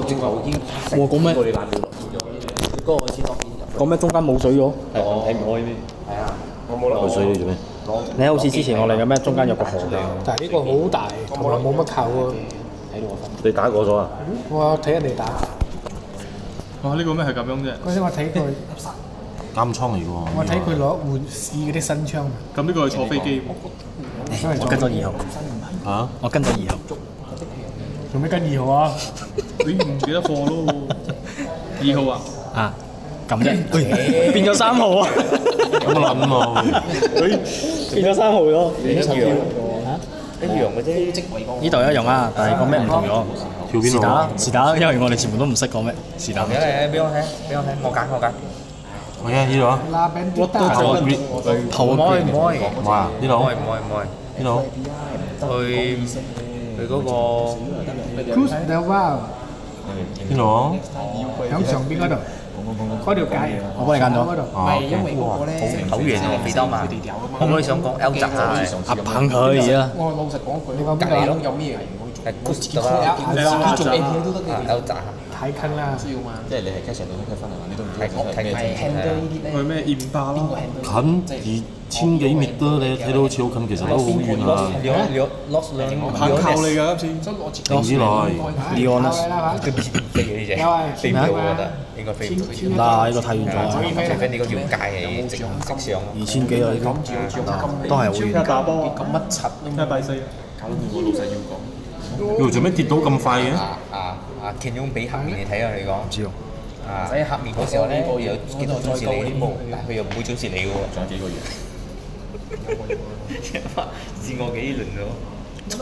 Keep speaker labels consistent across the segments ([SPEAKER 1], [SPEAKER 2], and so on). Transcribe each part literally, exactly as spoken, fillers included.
[SPEAKER 1] 轉頭已經
[SPEAKER 2] 我講咩？
[SPEAKER 1] 過你爛掉落嗰個先落邊入。
[SPEAKER 2] 講咩？中間冇水咗？
[SPEAKER 1] 係睇唔開咩？係啊，我冇落
[SPEAKER 3] 水你做咩？
[SPEAKER 2] 你好似之前我哋嘅咩？中間有個河嘅。
[SPEAKER 4] 但係呢個好大，同埋冇乜扣喎。
[SPEAKER 1] 睇到我分。
[SPEAKER 3] 你打過咗啊？
[SPEAKER 4] 我睇人哋打。
[SPEAKER 5] 哇！呢個咩係咁樣啫？
[SPEAKER 4] 嗰陣我睇佢，
[SPEAKER 3] 監倉嚟㗎喎。
[SPEAKER 4] 我睇佢攞換試嗰啲新槍。
[SPEAKER 5] 咁呢個係坐飛機。
[SPEAKER 2] 我跟咗二號。
[SPEAKER 3] 嚇？
[SPEAKER 2] 我跟咗二號。
[SPEAKER 4] 做咩跟二號啊？
[SPEAKER 5] 你唔記得貨咯？二號啊？
[SPEAKER 2] 啊，咁啫，變咗三號啊！
[SPEAKER 3] 咁撚喎！
[SPEAKER 2] 變咗三號咗。
[SPEAKER 1] 一樣一樣嘅啫。
[SPEAKER 2] 呢度一樣啊，但係個咩唔同咗。
[SPEAKER 3] 跳邊度？
[SPEAKER 2] 是打是打，因為我哋全部都唔識講咩。是打。
[SPEAKER 1] 嚟嚟，俾我睇，俾我睇，我揀我揀。
[SPEAKER 3] 我嘅呢度啊。
[SPEAKER 4] 拉餅都得。
[SPEAKER 3] 頭 green。
[SPEAKER 2] 頭
[SPEAKER 1] 唔可以唔可以。
[SPEAKER 3] 哇！呢度。
[SPEAKER 1] 唔可以唔可以唔可以。
[SPEAKER 3] 呢度。
[SPEAKER 1] 去去嗰個
[SPEAKER 4] Cruise Del Valle
[SPEAKER 3] 邊度啊？
[SPEAKER 4] 響上邊嗰度，嗰條街。
[SPEAKER 2] 我幫你揀咗。
[SPEAKER 4] 嗰度。
[SPEAKER 3] 啊。
[SPEAKER 1] 因為嗰個咧好遠喎，肥兜嘛。可唔可以想講 L 扎啊？
[SPEAKER 2] 阿棒可以啊。
[SPEAKER 4] 我老實講句，你講
[SPEAKER 1] 隔離咯，
[SPEAKER 4] 邊個？
[SPEAKER 1] 有咩係 Good 得
[SPEAKER 4] 啊
[SPEAKER 1] 啦，
[SPEAKER 4] 啊
[SPEAKER 1] 做 A P 都得嘅 L 扎。
[SPEAKER 4] 太近啦。
[SPEAKER 1] 即係你係 cash 到 cash 翻嚟嘛？你都唔睇睇咩啫？
[SPEAKER 5] 去咩燕巴啦？
[SPEAKER 3] 近二千幾米都你睇到好似好近，其實都好遠啊！
[SPEAKER 1] 你你 lost 兩
[SPEAKER 5] 棒靠你㗎今次。
[SPEAKER 3] 定之內。
[SPEAKER 2] Leon
[SPEAKER 1] 佢唔飛嘅呢只，飛唔到我覺得，應該飛唔到。
[SPEAKER 2] 嗱，呢個太遠咗。
[SPEAKER 1] 除非你嗰條街係直直上。
[SPEAKER 2] 二千幾啊！呢啲都係好遠。
[SPEAKER 5] 打波
[SPEAKER 1] 咁乜柒？
[SPEAKER 5] 一拜四啊！搞到我老細要講。
[SPEAKER 3] 哟，做咩跌到咁快嘅？
[SPEAKER 1] 啊啊啊！見咗俾黑面你睇啊！你講。唔
[SPEAKER 2] 知喎。
[SPEAKER 1] 啊！喺黑面嗰時候咧，有幾多準時你，但係佢又唔會準時你嘅喎。仲有幾個月。試我幾輪咗。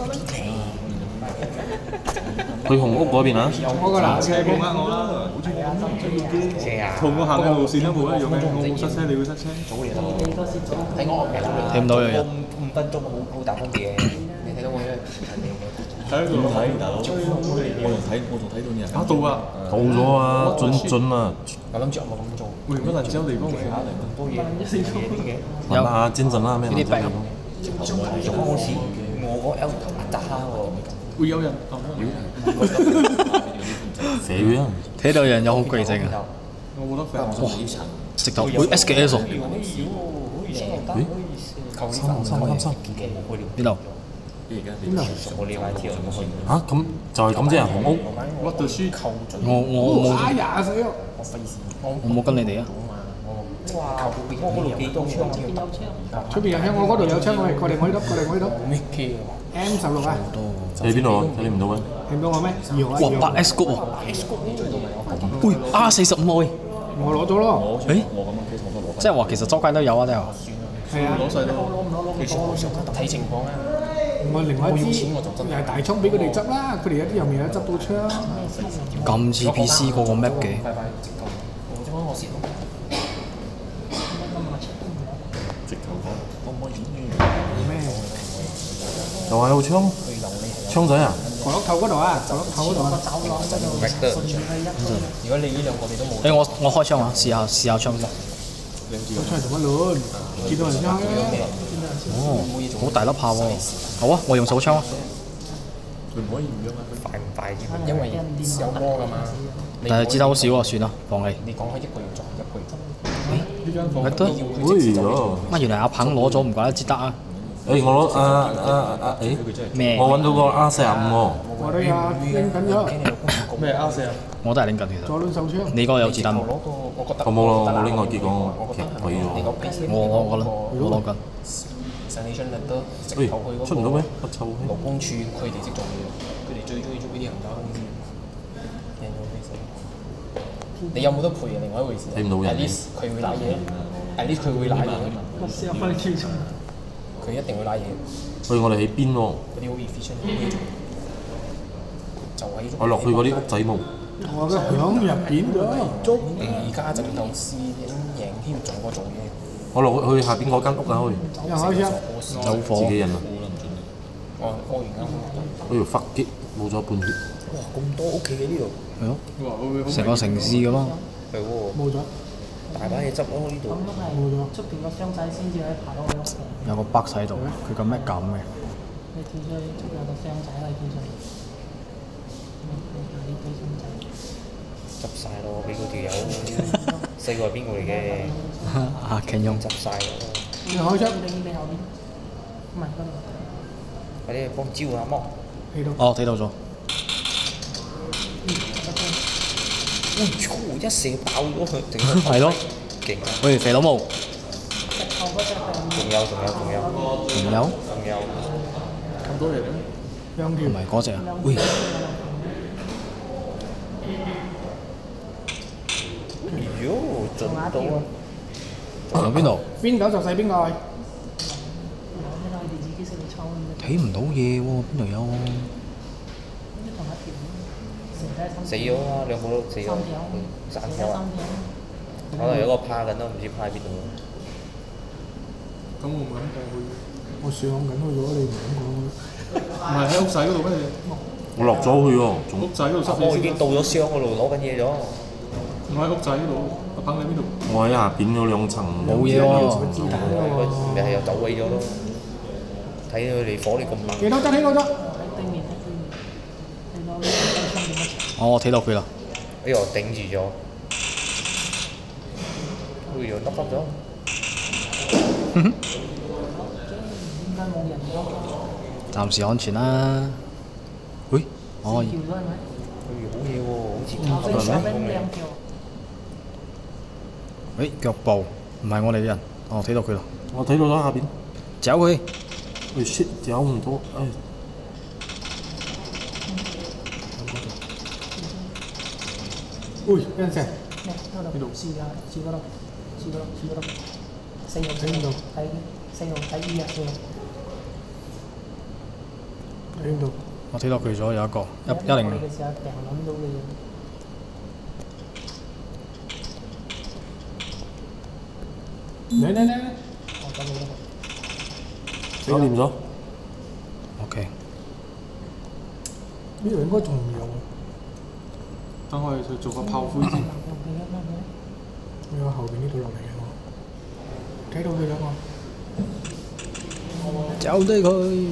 [SPEAKER 3] 去紅屋嗰邊啊？
[SPEAKER 4] 我個男
[SPEAKER 5] 車冇呃我啦，
[SPEAKER 1] 車啊！
[SPEAKER 5] 同我行嘅路線都冇一樣嘅，我冇塞車，你會塞車。
[SPEAKER 1] 睇我
[SPEAKER 2] 睇唔到有人。
[SPEAKER 1] 五分鐘好好大分別嘅，你睇到我咧？
[SPEAKER 5] 睇到睇，大佬。我仲睇，我仲睇到你啊！打到啊！
[SPEAKER 3] 到咗啊，準準啊！
[SPEAKER 1] 我諗住我冇咁做。
[SPEAKER 5] 喂，乜蘭州地方嚟啊？
[SPEAKER 1] 咁多嘢，嘢嘅。
[SPEAKER 3] 問下精神啦，咩？
[SPEAKER 2] 呢啲病。
[SPEAKER 1] 仲冇事，我個 L 扎喎。
[SPEAKER 5] 會有人。
[SPEAKER 3] 社會啊！
[SPEAKER 2] 睇到人有好巨症啊！
[SPEAKER 5] 我冇得肥。
[SPEAKER 2] 哇！直頭會 S 嘅 S 喎。
[SPEAKER 1] 扣三三三三。
[SPEAKER 2] 邊度？
[SPEAKER 1] 我呢位跳
[SPEAKER 3] 嚇咁就係咁啫，紅屋。
[SPEAKER 5] 我讀書扣準。
[SPEAKER 2] 我我冇
[SPEAKER 4] 哎呀死咯！
[SPEAKER 1] 我費事。
[SPEAKER 2] 我冇跟你哋啊。
[SPEAKER 1] 哇！扣邊我嗰度幾多槍？
[SPEAKER 4] 出邊有槍，我嗰度有槍，我係過嚟我呢度，過嚟我呢度。
[SPEAKER 1] 咩 K 啊
[SPEAKER 4] M 十六啊！
[SPEAKER 3] 喺邊度啊？睇你唔到咩？
[SPEAKER 4] 睇唔到我咩？二號啊！
[SPEAKER 2] 哇！八 S 谷喎。喂 ，R 四十五位。
[SPEAKER 4] 我攞咗咯。
[SPEAKER 2] 誒？即係話其實周街都有啊，即係話。
[SPEAKER 4] 係啊。
[SPEAKER 5] 攞晒都。
[SPEAKER 1] 睇情況啊！
[SPEAKER 4] 我另外一支又係大倉俾佢哋執啦，佢哋有啲又未有執到槍。
[SPEAKER 2] 咁似 P C 嗰個 map 嘅。
[SPEAKER 4] 咩？
[SPEAKER 3] 又係有槍槍仔啊！
[SPEAKER 4] 角落頭嗰度啊，角落頭嗰度啊。
[SPEAKER 1] 如果你呢兩個你都冇。
[SPEAKER 2] 誒，我我開槍啊，試下試下槍先。
[SPEAKER 4] 開槍做乜亂？見到人槍嘅。
[SPEAKER 2] 哦，好大粒炮喎！好啊，我用手槍啊。
[SPEAKER 1] 佢唔可以唔用啊！快唔快啫？因為有魔㗎嘛。
[SPEAKER 2] 但係子彈好少啊，算啦，放棄。
[SPEAKER 1] 你講開一個月做一個月。
[SPEAKER 5] 呢間房。
[SPEAKER 2] 咪得。
[SPEAKER 3] 哎呦！
[SPEAKER 2] 乜原來阿鵬攞咗，唔怪得之得啊！
[SPEAKER 3] 誒我攞啊啊啊誒
[SPEAKER 2] 咩？
[SPEAKER 3] 我揾到個 R 四十五喎。
[SPEAKER 4] 我都有拎緊咗。
[SPEAKER 5] 咩 R 四啊？
[SPEAKER 2] 我都係拎緊其實。
[SPEAKER 4] 左輪手槍。
[SPEAKER 2] 你嗰個有子彈冇？
[SPEAKER 3] 我冇咯，我拎個結果劇鬼咗。
[SPEAKER 2] 我我我啦，我攞緊。
[SPEAKER 3] 喂，出唔到咩？不臭氣。
[SPEAKER 1] 勞工處佢哋識做嘢，佢哋最中意做呢啲行走公司。你有冇得賠啊？另外一回事。
[SPEAKER 3] 睇唔到人。
[SPEAKER 1] At least 佢會賴嘢，at least 佢會賴嘢。佢一定會賴嘢。
[SPEAKER 3] 喂，我哋喺邊喎？
[SPEAKER 1] 嗰啲好 efficient 嘅嘢做，就喺
[SPEAKER 3] 我落去嗰啲屋仔冇。
[SPEAKER 4] 我嘅響入邊咗。
[SPEAKER 1] 而家就夠試贏添，做過做嘢。
[SPEAKER 3] 我落去去下邊嗰間屋啊，去。
[SPEAKER 4] 又開槍。
[SPEAKER 2] 有火。
[SPEAKER 3] 自己人啊！
[SPEAKER 1] 我屙完啱。
[SPEAKER 3] 哎呦，發擊冇咗半血。
[SPEAKER 1] 哇！咁多屋企嘅呢度。
[SPEAKER 2] 係咯。成個城市咁咯。
[SPEAKER 1] 係喎。
[SPEAKER 4] 冇咗。
[SPEAKER 1] 大把嘢執咯呢度。
[SPEAKER 4] 冇咗。
[SPEAKER 6] 出邊個箱仔先至可以爬到去咯。
[SPEAKER 2] 有個 bug 喺度，佢咁咩咁嘅？
[SPEAKER 6] 你跳出去出邊有個箱仔可以跳出去。
[SPEAKER 1] 執晒咯，俾嗰條友細個係邊個嚟嘅？
[SPEAKER 2] 啊，強用
[SPEAKER 1] 執晒咯！
[SPEAKER 4] 你開出，
[SPEAKER 6] 你你後邊，唔係嗰度。
[SPEAKER 1] 快啲幫招下剝！
[SPEAKER 4] 睇到。
[SPEAKER 2] 哦，睇到咗。
[SPEAKER 1] 哇！操！一射爆咗佢，整得
[SPEAKER 2] 係咯，
[SPEAKER 1] 勁！
[SPEAKER 2] 喂，肥佬毛，
[SPEAKER 6] 後嗰隻係
[SPEAKER 1] 仲有仲有仲有
[SPEAKER 2] 仲有
[SPEAKER 1] 仲有，
[SPEAKER 5] 咁多嘢嘅，
[SPEAKER 4] 兩條
[SPEAKER 2] 唔。係嗰只啊？喂，
[SPEAKER 1] 哎呦，準到啊！
[SPEAKER 2] 仲有邊度？
[SPEAKER 4] 邊九就細邊個？
[SPEAKER 6] 呢個佢哋自己識嚟抽嘅，
[SPEAKER 2] 睇唔到嘢喎，邊度有？
[SPEAKER 6] 同一條，成隻三
[SPEAKER 1] 死咗啦，兩個都死咗，
[SPEAKER 6] 三條，
[SPEAKER 1] 散咗啊！
[SPEAKER 6] 成隻三條。
[SPEAKER 1] 可能有個趴緊都唔知趴喺邊度。
[SPEAKER 5] 咁我唔敢過去。
[SPEAKER 4] 我上緊去咗，你唔敢講。
[SPEAKER 5] 唔係喺屋仔嗰度咩？
[SPEAKER 3] 我落咗去喎，仲
[SPEAKER 5] 屋仔嗰度
[SPEAKER 1] 阿
[SPEAKER 5] 濕
[SPEAKER 1] 波已經到咗箱嗰度攞緊嘢咗。
[SPEAKER 5] 我喺屋仔嗰度，阿鵬喺邊度？
[SPEAKER 3] 我喺下邊嗰兩層
[SPEAKER 2] 冇嘢喎。
[SPEAKER 4] 子彈喎。
[SPEAKER 1] 咪係又走位咗咯。睇佢哋火力咁猛。
[SPEAKER 4] 幾多得？幾多得？
[SPEAKER 6] 喺對面，喺對面，你攞呢個槍點樣？
[SPEAKER 2] 哦，我睇到佢啦。
[SPEAKER 1] 哎呦，頂住咗。哎呦，得翻咗。
[SPEAKER 6] 點解冇人咗？
[SPEAKER 2] 暫時安全啦。喂，哦，
[SPEAKER 6] 條咗係咪？
[SPEAKER 1] 哎，好嘢喎，好似
[SPEAKER 6] 我
[SPEAKER 1] 卡咁
[SPEAKER 6] 哋上邊
[SPEAKER 1] 樣。
[SPEAKER 6] 兩條。
[SPEAKER 2] 喂，腳步唔係我哋啲人。哦，睇到佢啦。
[SPEAKER 3] 我睇到咗下邊。
[SPEAKER 2] 走佢。
[SPEAKER 3] 喂 shit，走唔到，唉！
[SPEAKER 4] 喂，有人射。
[SPEAKER 6] 咩？嗰度試下，試嗰度，試嗰度，試嗰度。四號四號睇四號睇二啊四號。
[SPEAKER 4] 睇唔到。
[SPEAKER 2] 我睇到佢咗有一個一一零。
[SPEAKER 6] 嘅時候病諗到嘅嘢。
[SPEAKER 4] 嚟嚟嚟！
[SPEAKER 6] 我走你嗰度。
[SPEAKER 3] 搞掂咗。
[SPEAKER 2] OK。
[SPEAKER 4] 呢度應該仲有。
[SPEAKER 5] 等我哋去做個炮灰先。
[SPEAKER 4] 我有後邊呢度落嚟嘅我。睇到佢啦我。
[SPEAKER 2] 走低佢。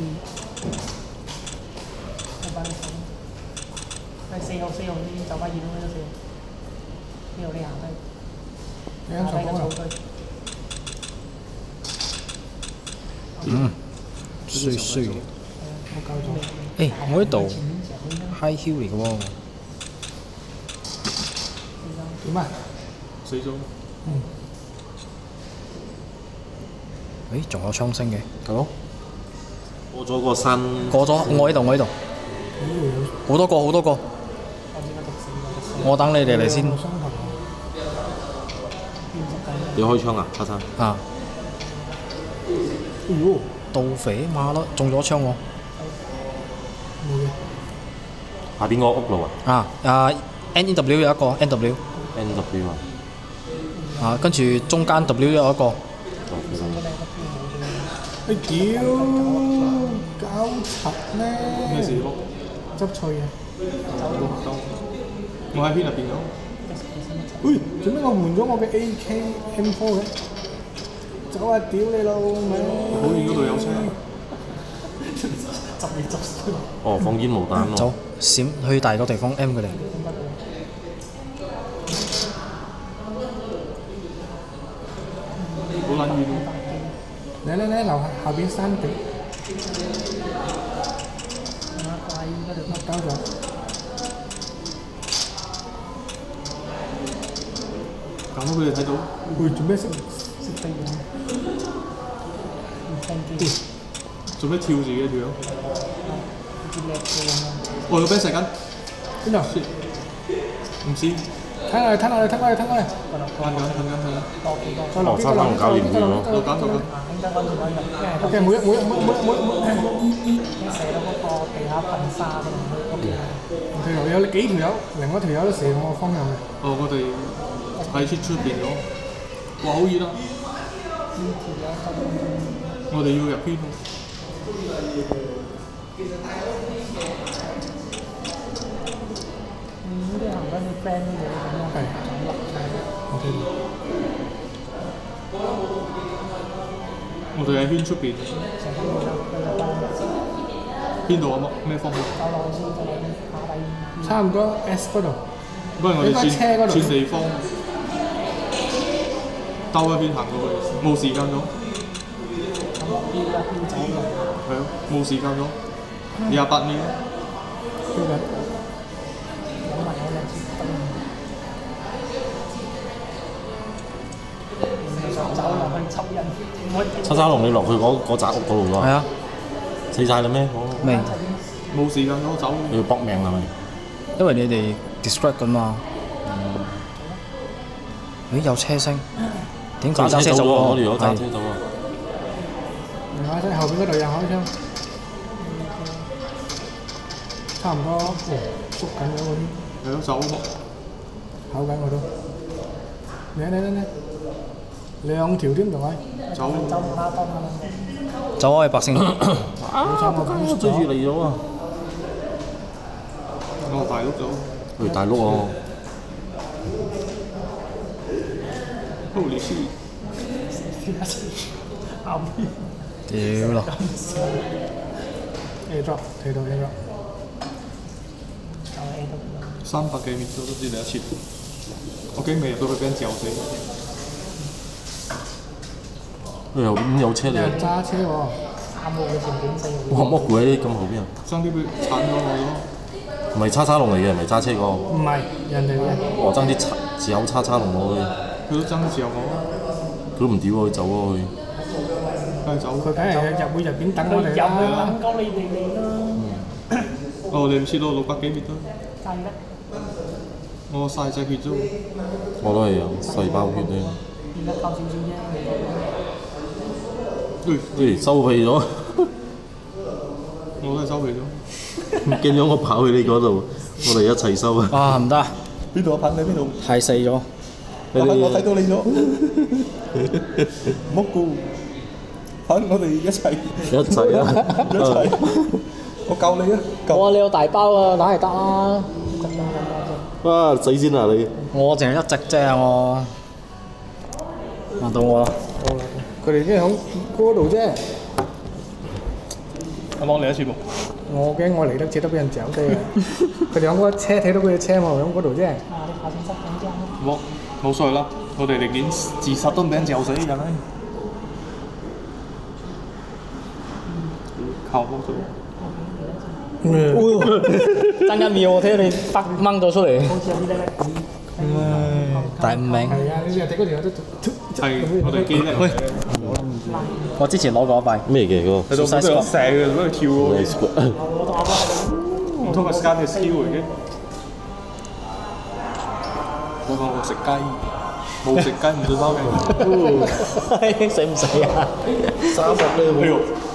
[SPEAKER 6] 係四號四號呢邊走翻二咯，呢個四號。呢度你行低。
[SPEAKER 4] 你啱上嗰度。
[SPEAKER 2] 嗯，衰衰。
[SPEAKER 4] 我搞咗。
[SPEAKER 2] 誒，我呢度 high hill 嚟嘅喎。
[SPEAKER 4] 點啊？
[SPEAKER 5] 死咗。
[SPEAKER 4] 嗯。
[SPEAKER 2] 誒，仲有槍聲嘅。
[SPEAKER 3] 係咯。過咗個山。
[SPEAKER 2] 過咗，我喺度，我喺度。好多個，好多個。我等你哋嚟先。
[SPEAKER 3] 你開槍啊，卡生？
[SPEAKER 2] 啊。
[SPEAKER 4] 哎呦！
[SPEAKER 2] 盜匪馬咯，中咗槍喎。
[SPEAKER 4] 冇嘢。
[SPEAKER 3] 下邊個屋路啊？
[SPEAKER 2] 啊啊 N E W 有一個 N W。
[SPEAKER 3] N W 啊。
[SPEAKER 2] 啊，跟住中間 W 有一個。
[SPEAKER 4] 哎屌！搞柒咧！
[SPEAKER 5] 咩事咯？
[SPEAKER 4] 執菜啊！
[SPEAKER 5] 我喺邊入邊咗。
[SPEAKER 4] 喂，做咩我換咗我嘅 A K M 四嘅？走啊！屌你老味！
[SPEAKER 5] 好遠嗰度有車。
[SPEAKER 4] 執你執衰。
[SPEAKER 3] 哦，放煙霧彈喎。
[SPEAKER 2] 走，閃去第二個地方 M 佢哋。
[SPEAKER 5] 好撚遠。
[SPEAKER 4] 嚟嚟嚟，樓下下邊山頂。交咗。
[SPEAKER 5] 咁佢哋睇到。
[SPEAKER 4] 喂，做咩識
[SPEAKER 6] 識飛嘅？唔飛機。
[SPEAKER 5] 做咩跳住嘅條友？
[SPEAKER 6] 好似叻嘅咁樣。
[SPEAKER 5] 我有俾射緊。
[SPEAKER 4] 邊度？
[SPEAKER 5] 唔知。
[SPEAKER 4] 睇落嚟，睇落嚟，睇落嚟，睇落嚟。
[SPEAKER 5] 噴緊，噴緊，噴緊。
[SPEAKER 6] 多幾多？
[SPEAKER 4] 再落啲，再落啲，再落啲，再落啲，再落啲。
[SPEAKER 5] 搞搞搞。
[SPEAKER 6] 應該揾住揾入，因為
[SPEAKER 4] OK，每一每一每每每每。
[SPEAKER 6] 你射到嗰個地下噴沙嗰度，OK。
[SPEAKER 4] 條友有幾條友，另外一條友都射我個方向嘅。
[SPEAKER 5] 哦，我哋喺出出邊咗。哇，好熱啊！我哋要入圈喎。
[SPEAKER 6] 嗯，啲行緊啲 friend 啲嘢咁樣。
[SPEAKER 4] 係。我睇到。
[SPEAKER 5] 我哋喺圈出邊。 邊度啊？咩方向？
[SPEAKER 6] 走落去先，走落去下底。
[SPEAKER 4] 差唔多 S 嗰度。
[SPEAKER 5] 不如我哋
[SPEAKER 4] 應該車嗰
[SPEAKER 5] 轉
[SPEAKER 4] 度
[SPEAKER 5] 轉地方，兜一圈行過去，冇時間咗。
[SPEAKER 6] 咁落標一標走落。
[SPEAKER 5] 係咯，冇時間咗，廿八秒。
[SPEAKER 4] 標緊。
[SPEAKER 6] 有埋有兩次燈。想走落去插人，唔可以。
[SPEAKER 3] 七三龍你落去嗰嗰宅屋嗰度咗？
[SPEAKER 2] 係啊，
[SPEAKER 3] 死晒啦咩？
[SPEAKER 2] 未，
[SPEAKER 5] 冇時間咗，走。
[SPEAKER 3] 你要搏命係咪？
[SPEAKER 2] 因為你哋 distract 緊嘛。咦有車聲，點解
[SPEAKER 3] 揸車走喎？我哋如果揸
[SPEAKER 2] 係
[SPEAKER 3] 車走啊！
[SPEAKER 4] 另外喺後邊嗰度又開槍，差唔多哦，縮緊咗嗰啲，
[SPEAKER 5] 係咯，走。
[SPEAKER 4] 考緊我都。嚟嚟嚟嚟，兩條添仲係。
[SPEAKER 5] 走。
[SPEAKER 6] 走唔下燈啊！
[SPEAKER 2] 走開百姓。
[SPEAKER 3] 啊！我追住嚟咗啊！
[SPEAKER 5] 我大碌咗。
[SPEAKER 3] 喂，大碌啊！
[SPEAKER 5] Holy shit！
[SPEAKER 2] 屌啦
[SPEAKER 4] A drop 睇到 A drop。
[SPEAKER 5] 三百幾米都都知你一次，我驚未入到去俾人嚼死。
[SPEAKER 3] 佢後邊有車嚟。
[SPEAKER 4] 有人揸車喎。
[SPEAKER 6] 三號嘅前景四號。
[SPEAKER 3] 哇！乜鬼咁後邊啊？
[SPEAKER 5] 爭啲俾鏟咗我咯。
[SPEAKER 3] 唔係叉叉龍嚟嘅，唔係揸車個。
[SPEAKER 4] 唔係人哋嘅。
[SPEAKER 3] 我爭啲自有叉叉龍攞嘅。
[SPEAKER 5] 佢都爭自由我。
[SPEAKER 3] 佢都唔屌佢走咗去。
[SPEAKER 5] 梗係走。
[SPEAKER 4] 佢梗係入會入邊等我哋
[SPEAKER 6] 啦。入
[SPEAKER 4] 啦。
[SPEAKER 6] 等夠你哋嚟啦。
[SPEAKER 5] 哦，你唔知道六百幾米都。
[SPEAKER 6] 係咩？
[SPEAKER 5] 我曬隻血啫。
[SPEAKER 3] 我都係有細胞血咧。
[SPEAKER 6] 而家靠少少啫。
[SPEAKER 3] 誒，收皮咗。
[SPEAKER 5] 我都係收皮咗。
[SPEAKER 3] 驚咗我跑去你嗰度，我哋一齊收啊！
[SPEAKER 2] 啊唔得，
[SPEAKER 5] 邊度啊？噴你邊度？
[SPEAKER 2] 係死咗。
[SPEAKER 5] 我我睇到你咗。唔好顧，噴我哋一齊。
[SPEAKER 3] 一齊啊！
[SPEAKER 5] 一齊。我救你啊！
[SPEAKER 2] 哇！你有大包啊，梗係得啦。
[SPEAKER 3] 哇！死先啊你！
[SPEAKER 2] 我淨係一隻啫我。啊到我啦。
[SPEAKER 4] 佢哋已經喺嗰度啫。
[SPEAKER 5] 我幫你一次冇。
[SPEAKER 4] 我驚我嚟得切都俾人嚼死啊！佢哋喺嗰車睇到佢嘅車嘛，喺嗰度啫。
[SPEAKER 6] 啊！你跑先塞緊張。
[SPEAKER 5] 冇冇所謂啦，我哋寧願自殺都唔俾人嚼死㗎啦。靠我做。
[SPEAKER 2] 爭一秒我睇到你北掹咗出嚟。
[SPEAKER 6] 好似有啲叻叻咁。
[SPEAKER 2] 第五名。
[SPEAKER 4] 係啊，你哋睇嗰條都
[SPEAKER 5] 係我哋記叻。喂，
[SPEAKER 2] 我之前攞過一幣。
[SPEAKER 3] 咩嘅嗰個？
[SPEAKER 5] 喺度喺度射嘅，喺度跳喎。
[SPEAKER 6] 我同阿哥。
[SPEAKER 5] 唔通係 scan 嘅 skill 嚟嘅？我講我食雞，冇食雞唔做包嘅。
[SPEAKER 2] 使唔使啊？
[SPEAKER 3] 三十咧喎。